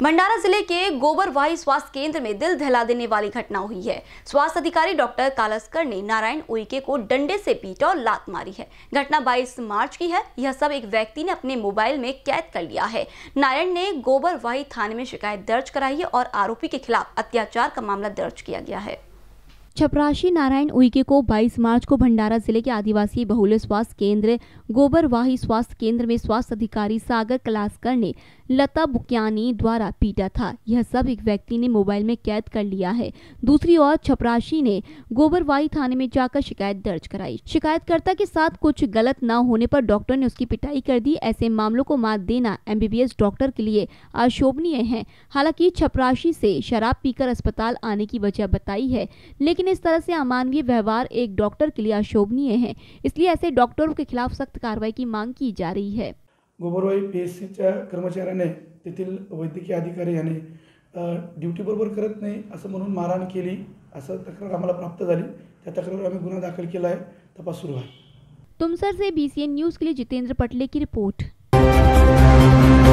भंडारा जिले के गोबरवाही स्वास्थ्य केंद्र में दिल दहला देने वाली घटना हुई है। स्वास्थ्य अधिकारी डॉक्टर कालस्कर ने नारायण उइके को डंडे से पीटा और लात मारी है। घटना 22 मार्च की है। यह सब एक व्यक्ति ने अपने मोबाइल में कैद कर लिया है। नारायण ने गोबरवाही थाने में शिकायत दर्ज कराई है और आरोपी के खिलाफ अत्याचार का मामला दर्ज किया गया है। चपरासी नारायण उइके को 22 मार्च को भंडारा जिले के आदिवासी बहुल्य स्वास्थ्य केंद्र गोबरवाही स्वास्थ्य केंद्र में स्वास्थ्य अधिकारी सागर कलास्कर ने लता बुक्यानी द्वारा पीटा था। यह सब एक व्यक्ति ने मोबाइल में कैद कर लिया है। दूसरी ओर चपरासी ने गोबरवाही थाने में जाकर शिकायत दर्ज कराई। शिकायतकर्ता के साथ कुछ गलत न होने पर डॉक्टर ने उसकी पिटाई कर दी। ऐसे मामलों को मात देना MBBS डॉक्टर के लिए अशोभनीय है। हालांकि चपरासी से शराब पीकर अस्पताल आने की वजह बताई है, लेकिन इस तरह से अमानवीय व्यवहार एक डॉक्टर के लिए अशोभनीय है। इसलिए ऐसे डॉक्टरों के खिलाफ सख्त कार्रवाई की मांग की जा रही है। गोबरवाही PSCच्या कर्मचाऱ्याने तेथील वैद्यकीय अधिकारी याने ड्युटी बरोबर करत नाही असं म्हणून मारहाण केली असं तक्रार आम्हाला प्राप्त झाली। त्या तक्रारीवर आम्ही गुन्हा दाखल केला आहे। तपास सुरू आहे। तुमसर से BCN न्यूज के लिए जितेंद्र पटले की रिपोर्ट।